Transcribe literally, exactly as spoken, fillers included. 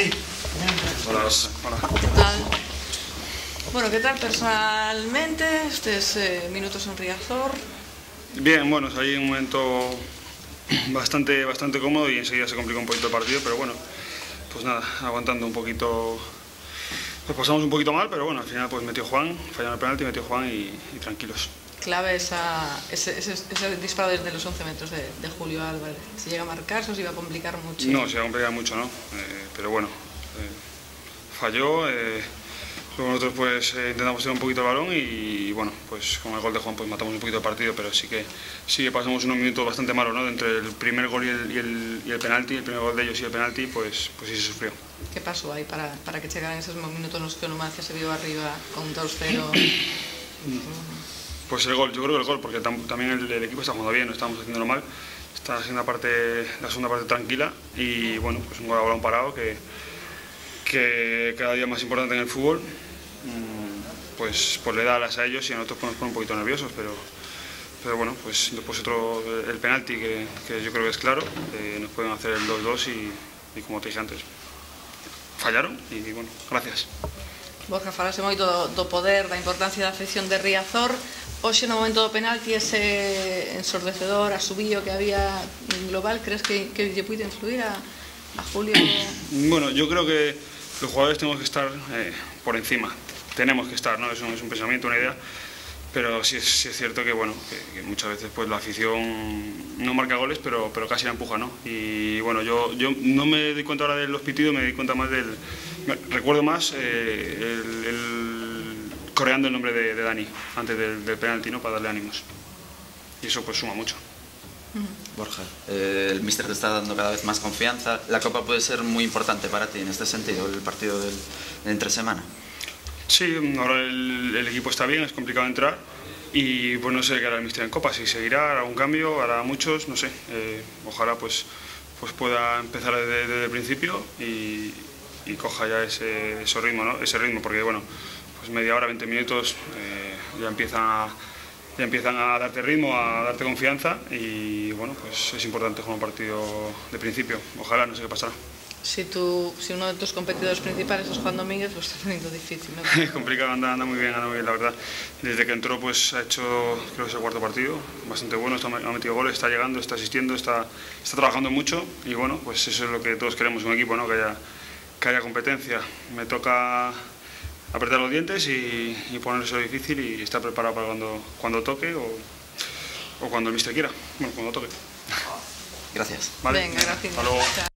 Hola. Hola. ¿Qué tal? Bueno, ¿qué tal personalmente? Estos eh, minutos en Riazor. Bien, bueno, salí en un momento bastante, bastante cómodo y enseguida se complicó un poquito el partido, pero bueno, pues nada, aguantando un poquito. Pues pasamos un poquito mal, pero bueno, al final pues metió Juan, fallaron el penalti, metió Juan y, y tranquilos. Clave esa, ese, ese, ese disparo desde los once metros de, de Julio Álvarez. Si llega a marcar, se os iba a complicar mucho. No, se iba a complicar mucho, ¿no? Eh, pero bueno, eh, falló. Eh, luego nosotros pues eh, intentamos tener un poquito el balón y, y bueno, pues con el gol de Juan pues matamos un poquito el partido, pero sí que, sí que pasamos unos minutos bastante malos, ¿no? Entre el primer gol y el, y el, y el penalti, el primer gol de ellos y el penalti, pues, pues sí se sufrió. ¿Qué pasó ahí para, para que llegaran esos minutos en los que Numancia se vio arriba con dos cero? Pues el gol, yo creo que el gol, porque tam, también el, el equipo está jugando bien, no estamos haciéndolo mal, está haciendo la, parte, la segunda parte tranquila y bueno, pues un gol a balón parado que, que cada día más importante en el fútbol, pues, pues le da alas a ellos y a nosotros pues nos pone un poquito nerviosos, pero, pero bueno, pues después otro, el penalti que, que yo creo que es claro, eh, nos pueden hacer el dos dos y, y como te dije antes, fallaron y bueno, gracias. Borja, falase moito do, do poder, da importancia da afección de Riazor. Hoxe no momento do penalti ese ensordecedor asubío que había en global, crees que, que lle puede influir a, a Julio? Bueno, yo creo que los jugadores tenemos que estar eh, por encima, tenemos que estar, ¿no? Es un, es un pensamiento, una idea, pero sí es, sí es cierto que, bueno, que, que muchas veces pues la afición no marca goles, pero, pero casi la empuja, ¿no? Y bueno, yo, yo no me doy cuenta ahora de los pitidos, me doy cuenta más del... Recuerdo más eh, el, el coreando el nombre de, de Dani antes del, del penalti, ¿no? Para darle ánimos. Y eso pues suma mucho. Borja, eh, el míster te está dando cada vez más confianza. La Copa puede ser muy importante para ti en este sentido, el partido del, de entre semana. Sí, ahora el, el equipo está bien, es complicado entrar y pues no sé qué hará el míster en Copa, si seguirá, hará un cambio, hará muchos, no sé. Eh, ojalá pues, pues pueda empezar desde, desde el principio y, y coja ya ese, ese ritmo, ¿no? Ese ritmo, porque bueno, pues media hora, veinte minutos eh, ya empiezan a, ya empiezan a darte ritmo, a darte confianza y bueno, pues es importante jugar un partido de principio. Ojalá, no sé qué pasará. Si, tú, si uno de tus competidores principales es Juan Domínguez, pues está teniendo difícil, ¿no? Es complicado, anda, anda muy bien, anda muy bien, la verdad. Desde que entró pues ha hecho, creo que es el cuarto partido, bastante bueno, está, ha metido goles, está llegando, está asistiendo, está, está trabajando mucho y bueno, pues eso es lo que todos queremos en un equipo, ¿no? Que haya, que haya competencia. Me toca apretar los dientes y, y ponerse difícil y estar preparado para cuando, cuando toque o, o cuando el míster quiera, bueno, cuando toque. Gracias. Vale. Venga, gracias. Hasta luego.